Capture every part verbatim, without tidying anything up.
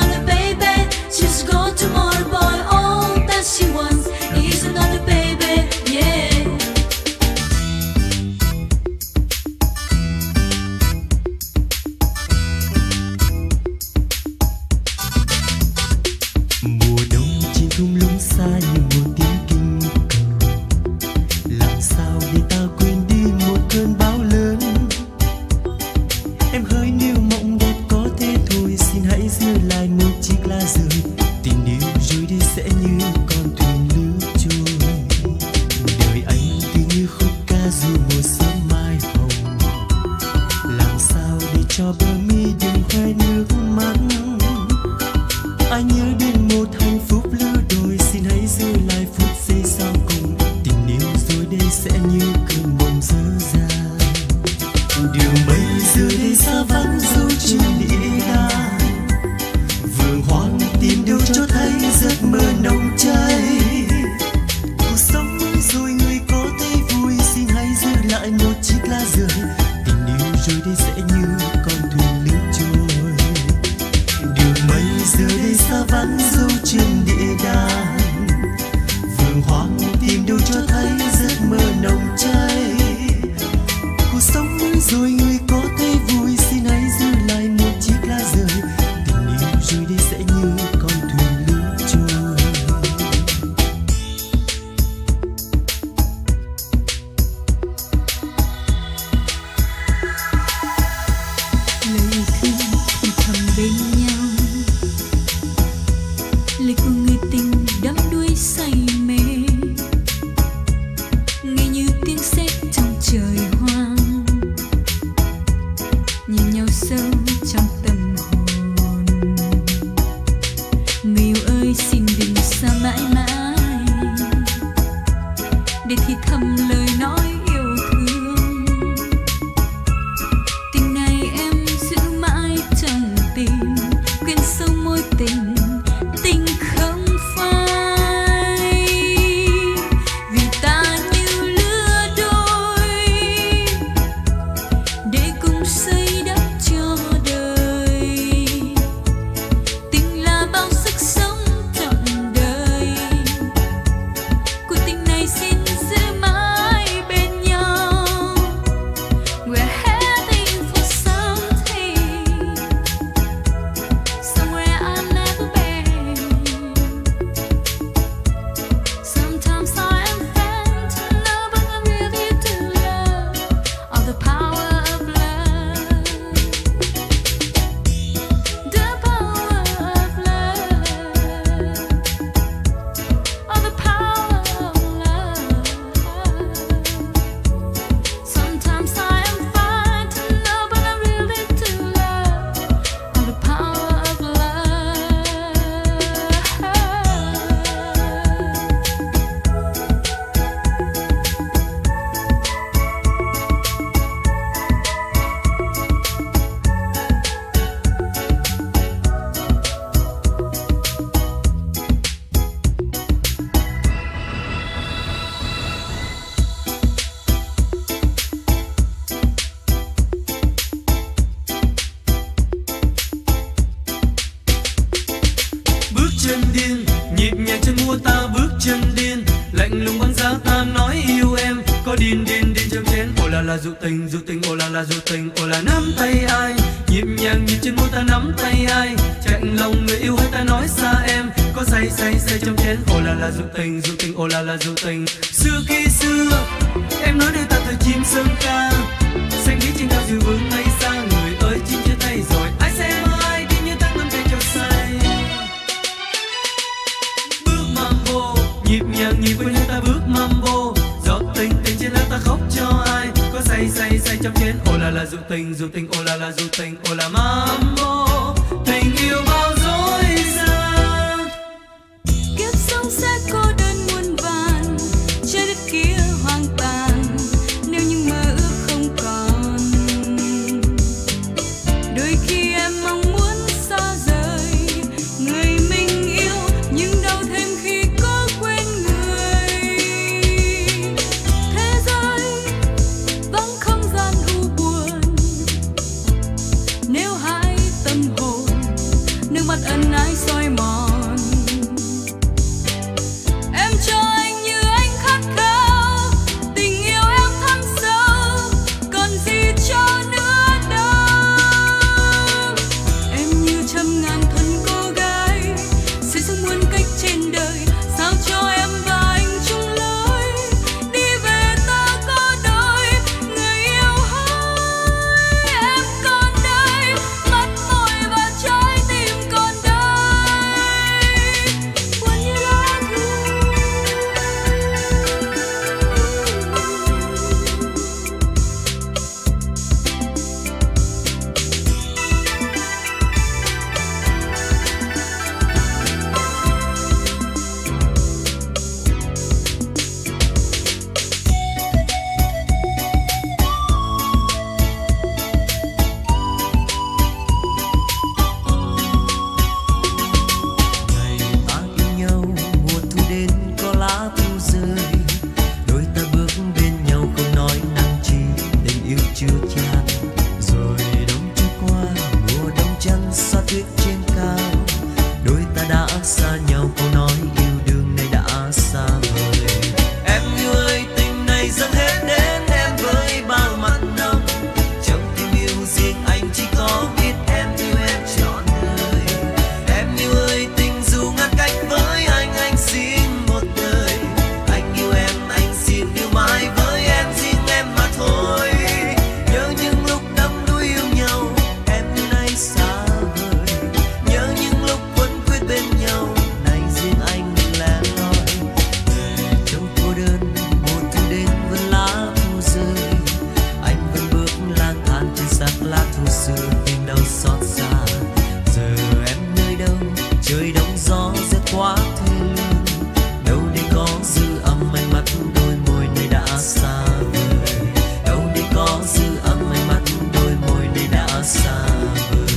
another baby. She's gone tomorrow, boy. All that she wants is another baby. Yeah. Mùa đông trên thung lũng xa như một tiếng kinh cầu. Làm sao để ta quên đi một cơn bão lớn. Em hỡi nếu mộng đẹp có thế thôi, xin hãy giữ lại một chiếc lá rơi. Tình yêu rồi đi sẽ như con thuyền lướt trôi. Đời anh tự như khúc ca ru mùa sớm mai hồng. Làm sao để cho bờ mi đừng khoe nước mắt. Anh nhớ đến một hạnh phúc lứa đôi, xin hãy giữ lại phút giây sau cùng. Tình yêu rồi đây sẽ như cơn mộng dở dang. Điều mây giờ đây xa vắng dấu chân địa đàng. Vườn hoang tìm đâu cho thấy giấc mơ nồng cháy. Cuộc sống mới rồi người có thấy vui, xin hãy giữ lại một chiếc lá rơi. Tình yêu rồi đây sẽ như con thuyền lướt trôi. Đường mây giờ đây xa vắng dấu chân địa đàng. Vườn hoang tìm đâu cho thấy giấc mơ nồng cháy. Cuộc sống mới rồi người có thấy vui, xin hãy giữ lại một chiếc lá rơi. Tình yêu rồi đây sẽ như con thuyền lướt trôi. Lời thương thì thầm bên nhau, lời của người tình đắm đuối say mê, nghe như tiếng sét trong trời hoang, nhìn nhau sâu trong tâm hồn. Người yêu ơi xin đừng xa mãi mãi, để thì thầm lời nói yêu thương. Tình này em giữ mãi trong tim, quên sâu mối tình, tình không phai. Vì ta như lứa đôi, để cùng xây đắp cho đời. Tình là bao sức sống trọn đời, cuộc tình này xin giữ mãi bên nhau. We're heading for something, somewhere I've never been. Sometimes I am friend to know, but I'm ready to love. All the power of love, the power of love, all the power of love. Sometimes I am fine to know, but I'm ready to love. All the power of love. Bước chân điên, nhịp nhàng chân mua ta bước chân điên. Lạnh lùng băng giá ta nói yêu em, có điên điên điên trong chén. Ô là là dụ tình, dụ tình, ô là là dụ tình, ô là nắm tay ai. Nhịp nhàng nhịp chân mua ta nắm tay ai. Chạnh lòng người yêu hay ta nói xa em, có say say say trong chén. Ô là là dụ tình, dụ tình, ô là là dụ tình. Xưa khi xưa, em nói đời ta thời chim sơn ca. Xanh biết trên cao dịu vững ngay xa, người ơi chim chia tay rồi. Ai sẽ em ai đi như ta ngâm cây cho say. Bước mambo, nhịp nhàng nhịp quên ta bước mambo. Giọt tình tình trên lá ta khóc cho ai, có say say say trong chén. Ô là là dụ tình, dụ tình, ô là là dụ tình, ô là mambo. Tình yêu bao dối gian, Kiếp sống sẽ cô đơn muôn vàn, trái đất kia hoang tàn nếu những mơ ước không còn. Đôi khi em mong muốn xa rời người mình yêu, nhưng đau thêm khi có quên người. Thế giới vắng không gian u buồn, nếu hai tâm mãi soi mòn. Em cho anh như anh khát khao, tình yêu em thẳm sâu, còn gì cho nữa đâu. Em như trăm ngàn thân cô gái, sẽ sống muôn cách trên đời, sao cho em và anh chung lối, đi về ta có đôi, người yêu hỡi. Em còn đây, mắt môi và trái tim còn đây, buồn như lá thu. Ngày ta yêu nhau, mùa thu đến có lá thu rơi, đôi ta bước bên nhau không nói năng chi, tình yêu chưa chan. Rồi đông trôi qua, mùa đông trăng xa tuyết trên cao, đôi ta đã xa nhau, câu nói yêu đương này đã xa vời. Em yêu ơi, tình này dâng hết đến em với bao mặn nồng, trong tình yêu riêng anh chỉ có biết em yêu em trọn đời. Em yêu ơi, tình dù ngăn cách với anh, anh xin một đời. Anh yêu em, anh xin yêu mãi với em, riêng em mà thôi. Nhớ những lúc đắm đuối yêu nhau, em như nay xa vời. Nhớ những lúc quấn quýt bên nhau, này riêng anh lẻ loi. Về trong cô đơn, mùa thu đến vẫn lá thu rơi, anh vẫn bước lang thang trên xác lá thu xưa, tìm đau xót xa. Giờ em nơi đâu, trời đông gió rét quá thê lương, đâu để có dư âm ánh mắt đôi môi này đã xa vời. Đâu để có dư âm ánh mắt đôi môi này đã xa vời.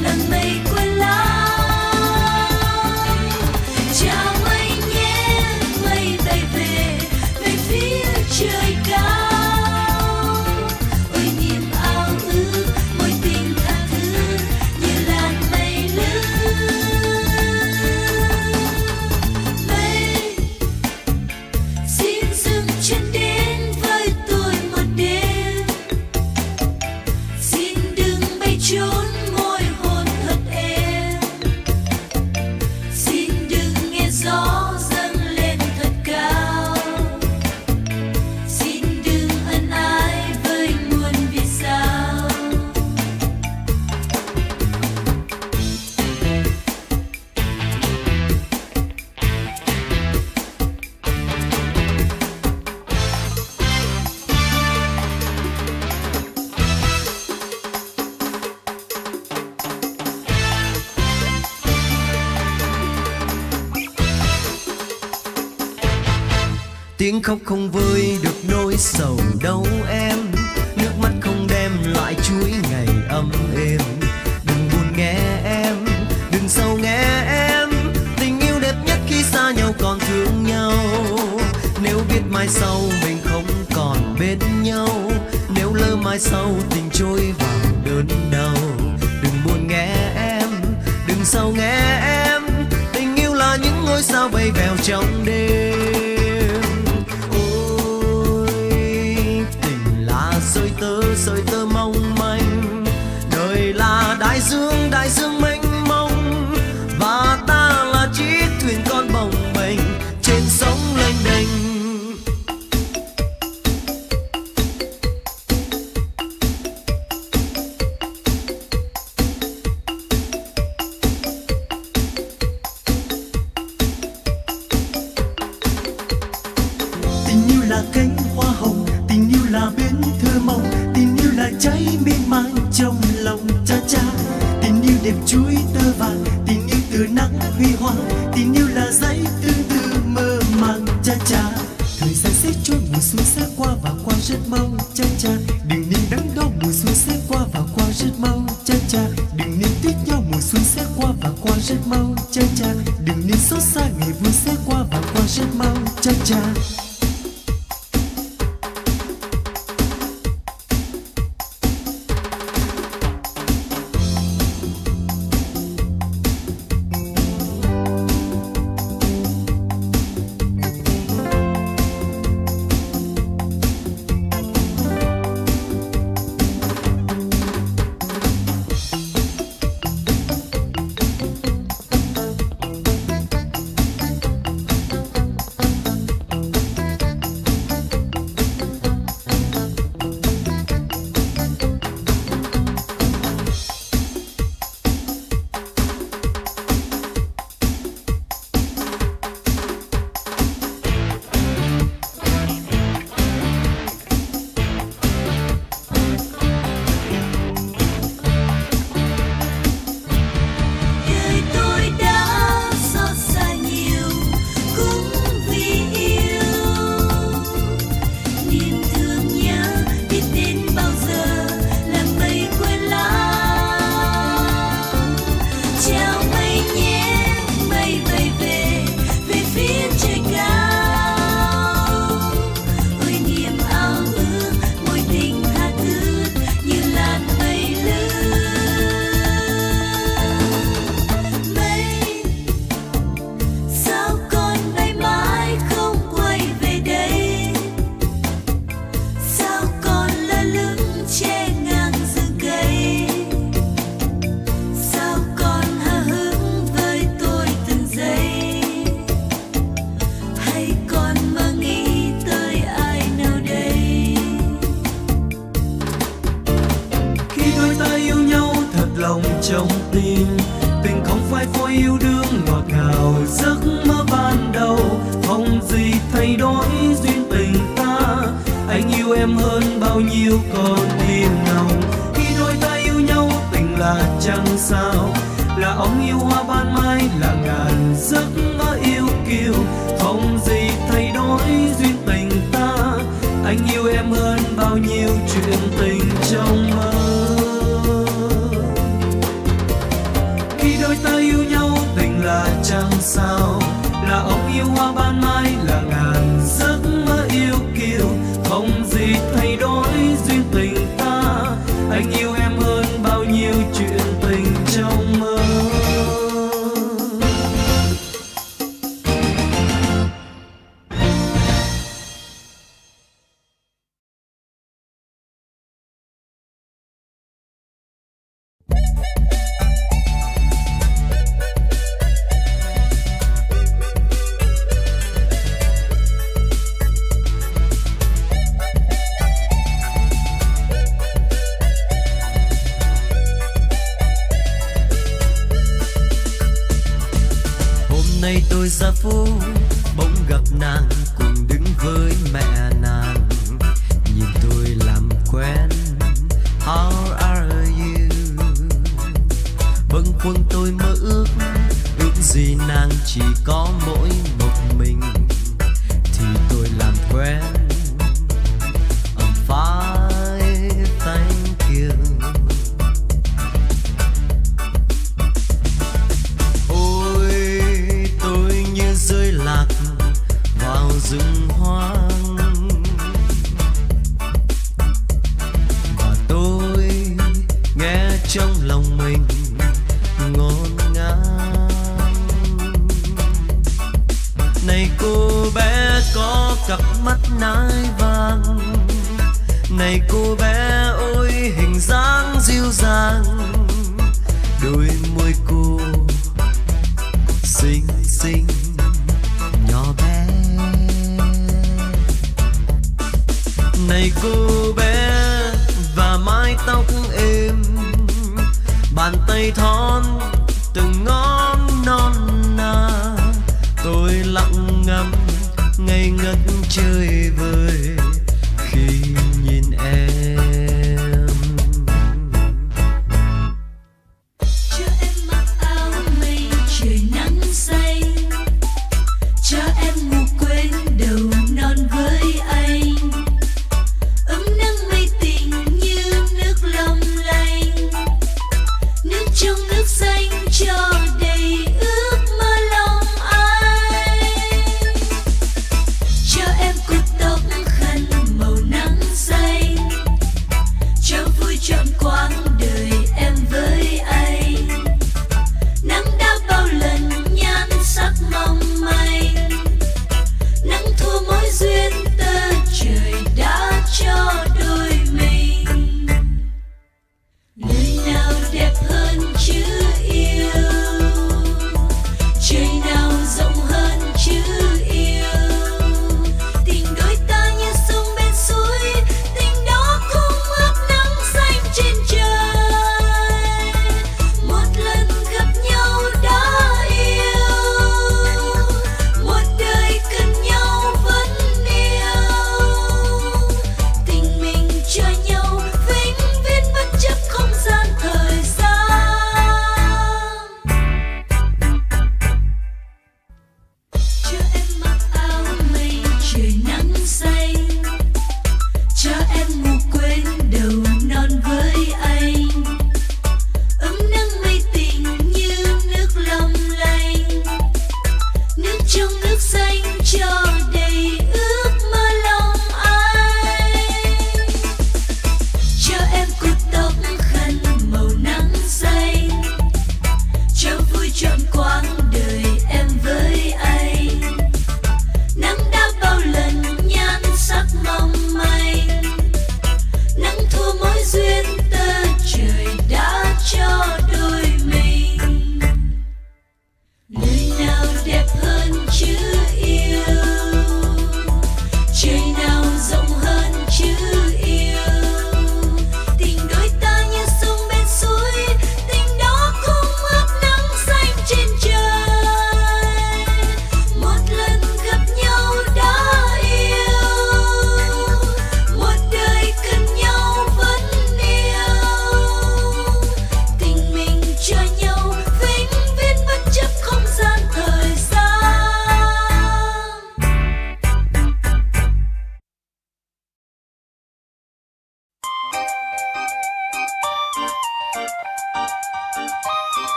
là mây quên lãng. Chào mây nhé, mây bay về về phía trời cao. Ôi niềm ao ước mối tình tha thứ như làn mây lướt. Mây xin dừng chân đến với tôi một đêm. Xin đừng bay trốn môi hôn thật êm. Xin đừng nghe gió dâng lên thật cao. Xin đừng ân ái với muôn vì sao. Tiếng khóc không vơi được nỗi sầu đâu em, nước mắt không đem lại chuỗi ngày ấm êm. Đừng buồn nghe em, đừng sầu nghe em, tình yêu đẹp nhất khi xa nhau còn thương nhau. Nếu biết mai sau mình không còn bên nhau, nếu lỡ mai sau tình trôi vào đớn đau. Đừng buồn nghe em, đừng sầu nghe em, tình yêu là những ngôi sao bay vèo trong đêm. Sợi tơ sợi tơ mong manh, đời là đại dương đại dương mênh mông, và ta là chiếc thuyền con bồng bềnh trên sóng lênh đênh. Tình yêu là cánh hoa hồng, tình yêu là bến thơ mộng, tình yêu là cháy miên man trong lòng cha cha. Tình yêu đẹp chuối tơ vàng, tình yêu từ nắng huy hoàng, tình yêu là giấy tương tư mơ màng cha cha. Thời gian sẽ trôi, mùa xuân sẽ qua và qua rất mau cha cha. Đừng nên đắn đo, mùa xuân sẽ qua và qua rất mau cha cha. Đừng nên tiếc nhau, mùa xuân sẽ qua và qua rất mau cha cha. Đừng nên xót xa, ngày vui sẽ qua và qua rất mau cha cha. trong tim. Tình không phải phôi yêu đương ngọt ngào giấc mơ ban đầu, không gì thay đổi duyên tình ta. Anh yêu em hơn bao nhiêu còn yên lòng. Khi đôi ta yêu nhau tình là chẳng sao, là ống yêu hoa ban mai, là ngàn giấc mơ yêu kiều. Không gì thay đổi duyên tình ta. Anh yêu em hơn bao nhiêu chuyện tình trong mơ. khi đôi ta yêu nhau tình là chẳng sao, là ông yêu hoa ban mai, là ngàn giấc mơ yêu kiều, không gì thay đổi duyên tình ta. Anh yêu em hơn bao nhiêu chuyện tình trong mơ. Nay tôi ra phố bỗng gặp nàng cùng đứng với mẹ nàng, nhìn tôi làm quen. How are you? Bâng khuâng tôi mơ ước, ước gì nàng chỉ có mỗi một mình, thì tôi làm quen. I'm fine, thank you. Rơi lạc vào rừng hoang, và tôi nghe trong lòng mình ngổn ngang. Này cô bé có cặp mắt nai vàng, này cô bé ôi hình dáng dịu dàng, đôi môi cô xinh xinh nhỏ bé. Này cô bé và mái tóc êm, bàn tay thon từng ngón non nà, tôi lặng ngắm ngây ngất chơi vơi khi nhìn em. Cho em mặc áo mây trời nắng xanh, cho em ngủ quên đầu non với anh, ấm nắng mây tình như nước long lanh, nước trong nước xanh cho đầy ước mơ lòng anh. Cho em cột tóc khăn màu nắng xanh, cho vui trọn quãng đời em với anh. Nắng đã bao lần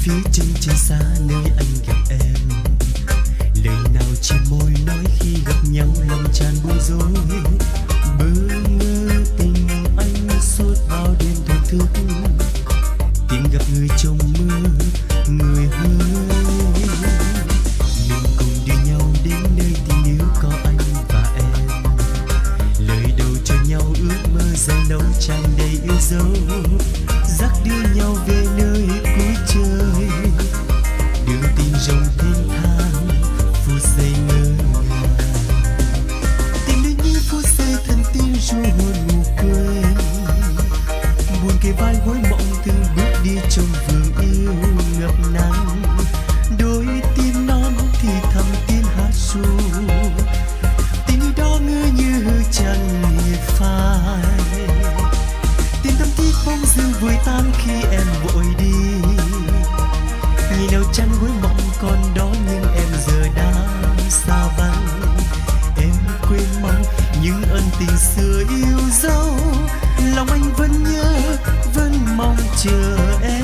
phía chân trời xa nơi anh gặp em. Lời nào trên môi nói khi gặp nhau lòng tràn bối rối. Bơ ngơ tình anh suốt bao đêm thổn thức, tìm gặp người trong mơ người hỡi. Mình cùng đưa nhau đến nơi tình yêu có anh và em. Lời đầu cho nhau ước mơ dài lâu tràn đầy yêu dấu. Dắt đưa nhau về nơi cuối trời, đường tình rộng thênh thang phút giây ngỡ ngàng. Tình đến như phút giây thân tin ru hồn ngủ quên. Buồn kề vai gối mộng từng bước đi trong vườn yêu ngập nắng. Đôi tim non thì thầm tiếng hát ru. Tình yêu đó ngỡ như chẳng hề phai. Tim thắm thiết bóng dưng vùi tan khi em vội đi. Nhìn nào chăn gối mộng còn đó nhưng em giờ đã xa vắng. Em quên mong những ân tình xưa yêu dấu. Lòng anh vẫn nhớ vẫn mong chờ em.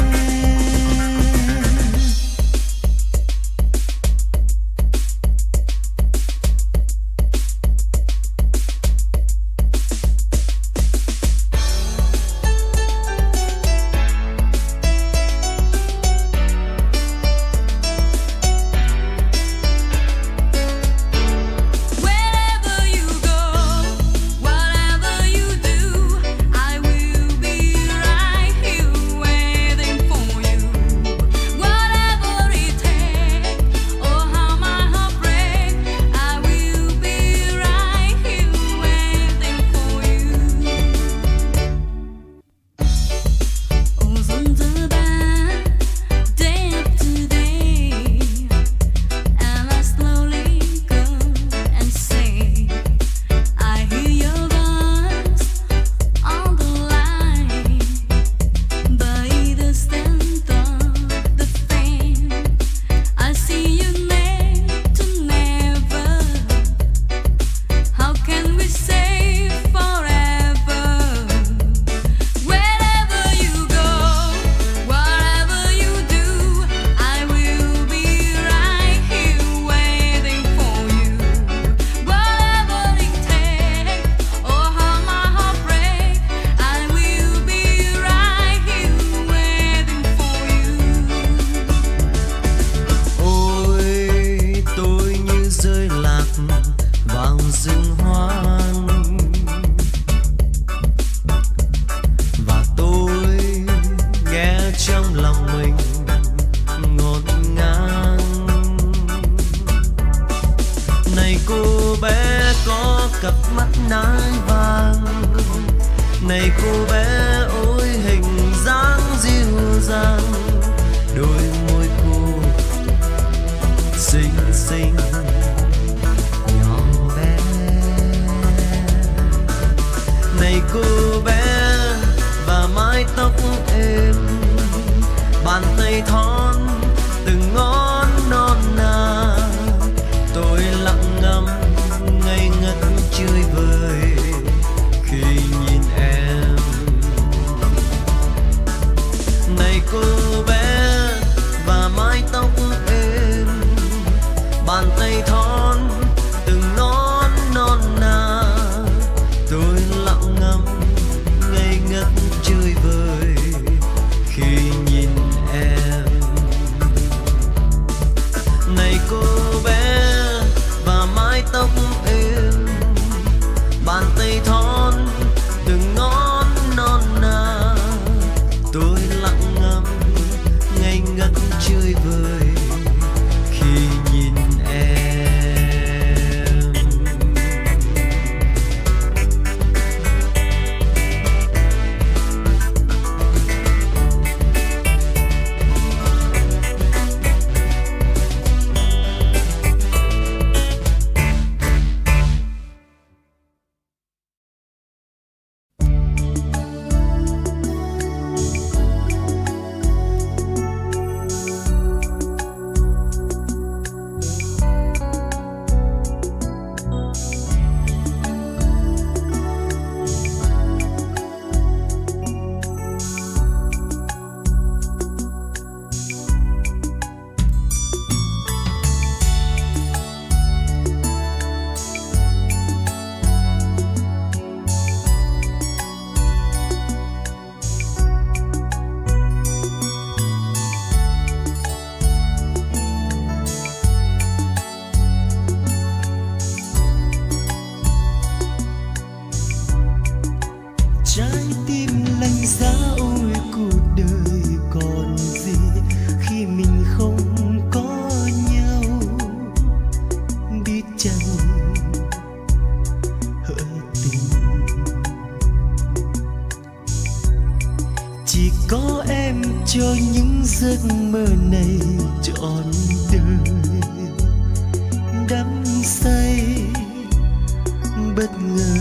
mơ này trọn đời. Đắm say bất ngờ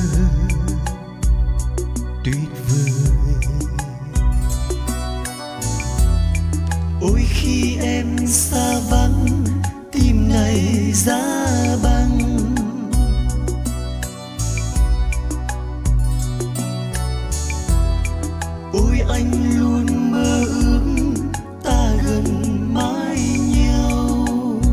tuyệt vời. Ôi khi em xa vắng, tim này giá băng. Ôi anh luôn mơ ước ta gần mãi nhau.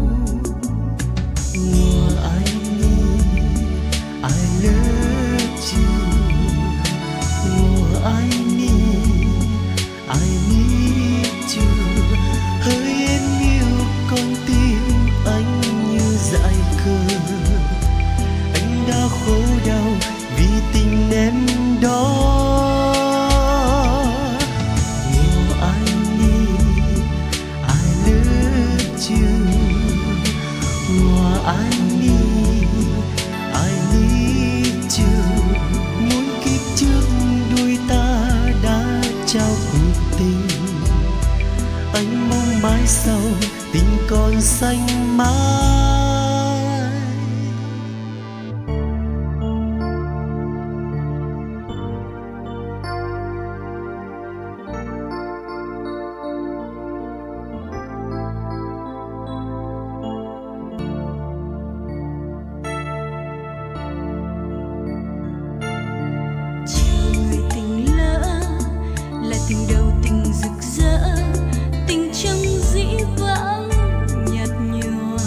Mùa I need, I love you. Mùa I need, I need you. Hỡi em yêu con tim anh như dại khờ. Anh đã khổ đau vì tình em đó. I need, I need you. Muốn kiếp trước đôi ta đã trao cuộc tình. Anh mong mãi sau tình còn xanh mãi. Tình đầu tình rực rỡ, tình trong dĩ vãng nhạt nhòa.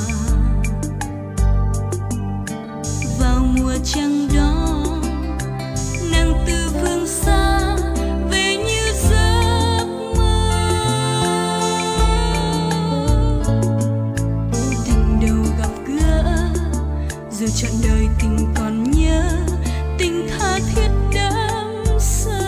Vào mùa trăng đó, nàng từ phương xa về như giấc mơ. Tình đầu gặp gỡ, dù trọn đời tình còn nhớ, tình tha thiết đắm say.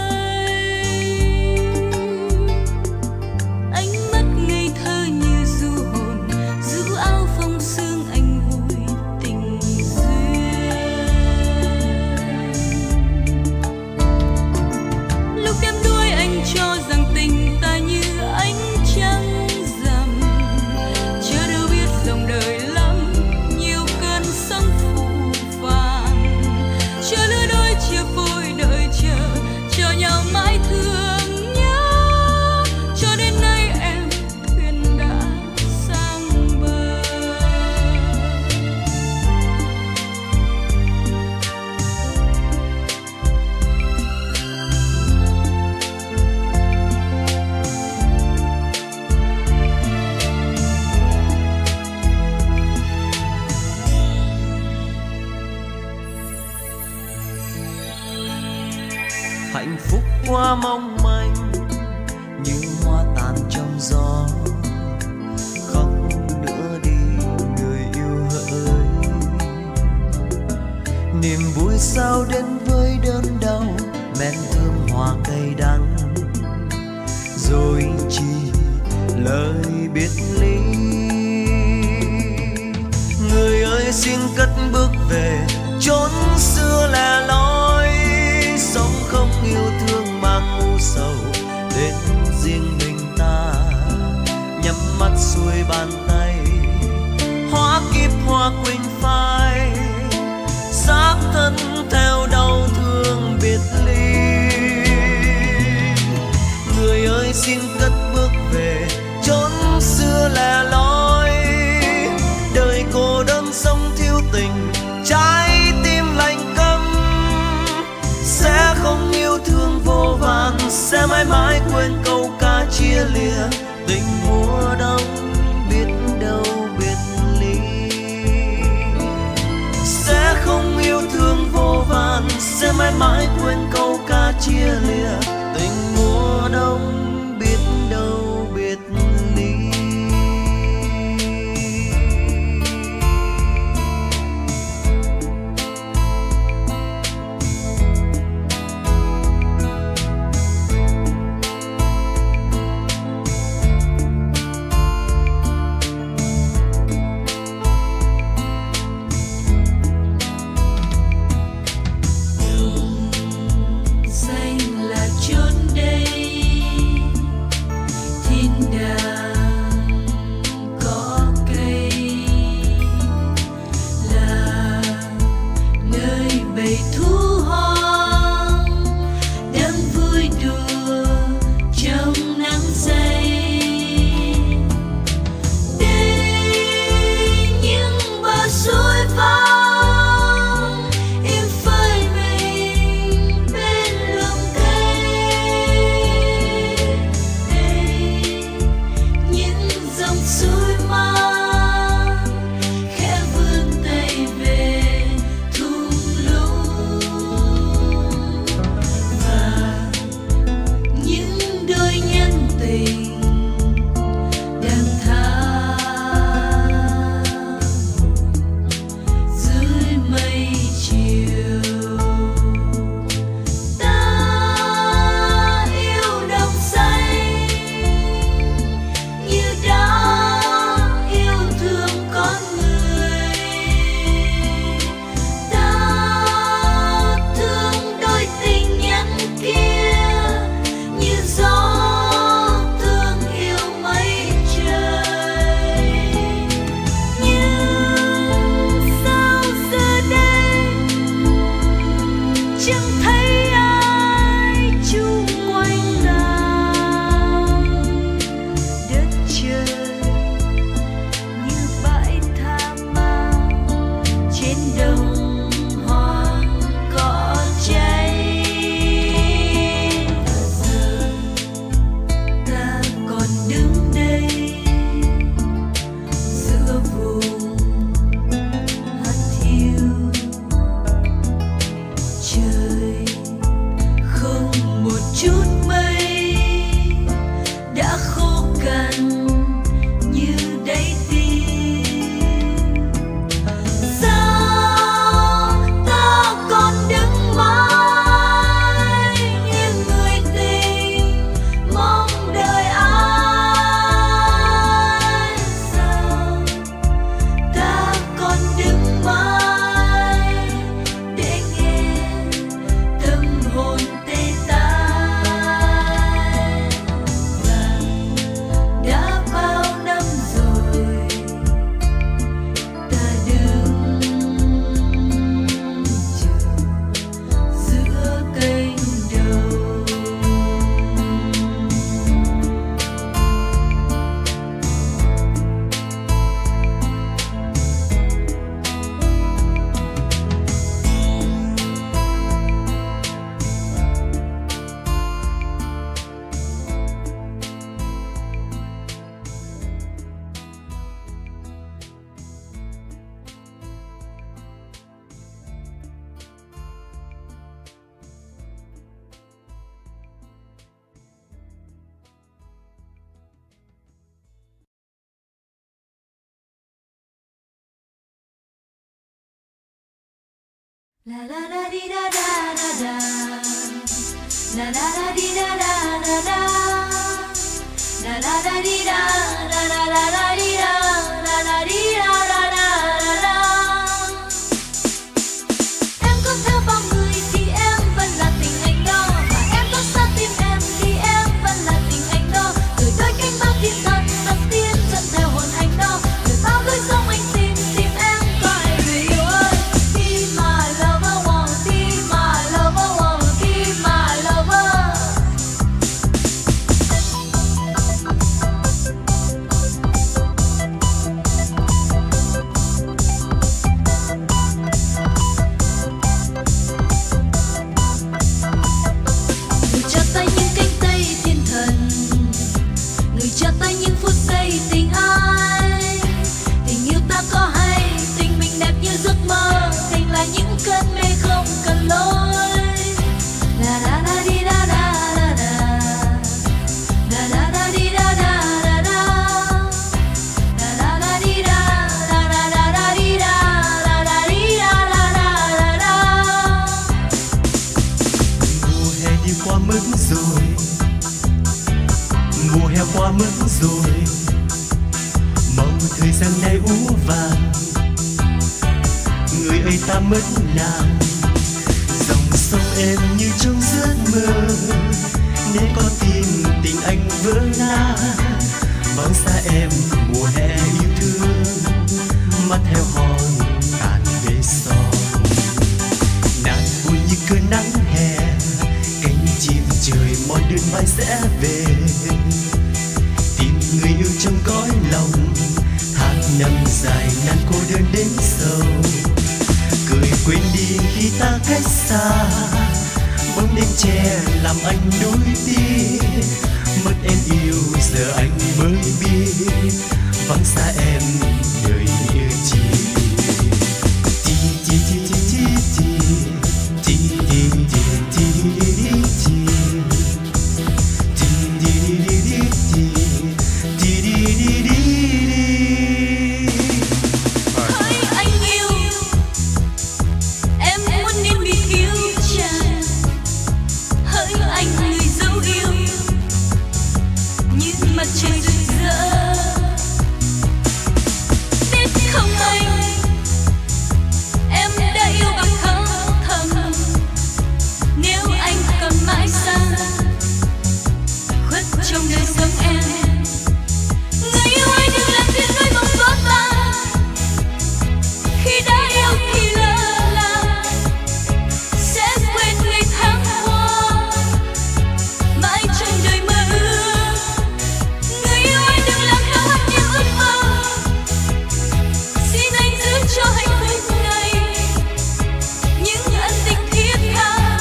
Cho rằng tình ta như ánh trăng rằm, chưa đâu biết dòng đời lắm nhiều cơn sóng phũ phàng. Chờ lứa đôi chia phôi đợi chờ, chờ nhau mãi thương nhớ. Cho đến nay em thuyền đã sang bờ. Hạnh phúc qua mong manh như hoa tàn trong gió. Không nữa đi người yêu hỡi. Niềm vui sao đến với đớn đau, men thơm hoa cay đắng. Rồi chỉ lời biệt ly. Người ơi xin cất bước về chốn xưa lẻ loi. Sống không yêu thương mang u sầu đến riêng mình ta. Nhắm mắt xuôi bàn tay, hóa kiếp hoa quỳnh phai. Xác thân theo đau thương biệt ly. Người ơi xin cất bước về chốn xưa lẻ loi. Đời cô đơn sống thiếu tình, trái tim lạnh câm. Sẽ không yêu thương vô vàn, sẽ mãi mãi quên câu ca chia lìa. Tình mùa đông biết đâu biệt ly. Sẽ không yêu thương vô vàn, sẽ mãi mãi quên câu ca chia lìa. Tình mùa đông biết đâu biệt ly. La la la di da da da da. La la la di da da da da. La la la di da da da da da di da. La la di da da da da da. Em có theo bao người thì em vẫn là tình anh đó, và em có xa tim em thì em vẫn là tình anh đó. Từ đôi cánh bao thiên thần tập tiến chân theo hồn anh đó. Từ bao lối sông anh tìm tìm em gọi người yêu ơi. Be my lover, want be my lover, want be my lover. Người cho ta những cánh tay thiên thần, người cho ta những phút giây tình ai. Tình yêu ta có hay, tình mình đẹp như giấc mơ, tình là những cơn mê không cần lối. La la la di da da da da. La la la di da da da da. La la la di da da da da da di da. La la di da da da da da. Mùa hè đi qua mất rồi, mùa hè qua mất rồi, mong thời gian này úa vàng, người ơi ta mất nàng. Dòng sông em như trong giấc mơ, nếu có tìm tình anh vỡ nát, vắng xa em mùa hè yêu thương, mắt theo hòn tàn về sông. Nàng buồn như cơn nắng hè, cánh chim trời mỏi đơn vai sẽ về, tìm người yêu trong cõi lòng. Tháng năm dài nàng cô đơn đến sâu, cười quên đi khi ta cách xa. Bóng đêm che làm anh đôi tiếc, mất em yêu giờ anh mới biết, vắng xa em đời như chi. Chi chi chi chi chi chi chi chi chi chi chi Hỡi anh yêu, em muốn nên bị thiếu chàng. Hỡi anh người dấu yêu, như mặt trời rực rỡ. Biết không anh, em đã yêu bằng thâm thầm. Nếu anh còn mãi xa, khuất trong đời sống em. Người yêu ơi đừng làm chuyện đôi mong vỡ tan, khi đã yêu thì lỡ làng, sẽ quên ngày tháng qua, mãi trong đời mơ ước. Người yêu ơi đừng làm theo hết những ước mơ, xin anh giữ cho hạnh phúc này những ân tình thiết tha,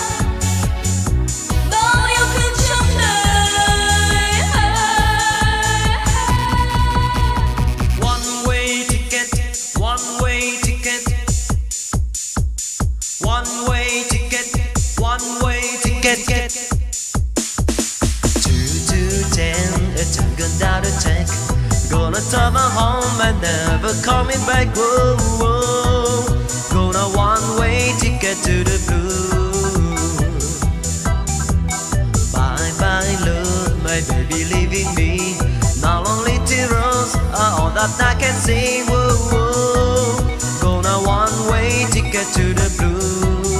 bao yêu thương trong đời. One way ticket, one way ticket, one way ticket, one way ticket. Two to ten, a jungle down the track. Gonna turn my home and never coming back. Whoa, whoa. Gonna one way ticket to the blue. Bye bye love, my baby leaving me. Now only tears are all that I can see. Whoa, whoa. Gonna one way ticket to the blue.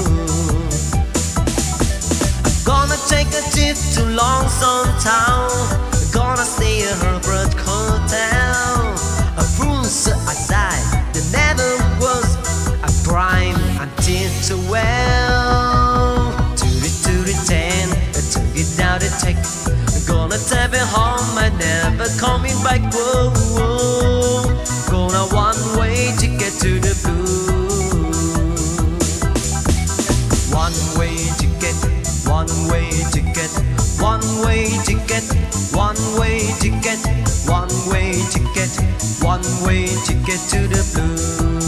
I'm gonna take a trip to Lonesome Town. Gonna stay at Herbert Hotel. A fool's aside, there never was a crime until too well. To the to the ten, to get down the check. Gonna take it home and never coming back. Whoa, whoa. Gonna one way ticket to the blue. One way ticket, one way ticket, one way ticket, one way ticket, one way ticket, one way ticket to the blue.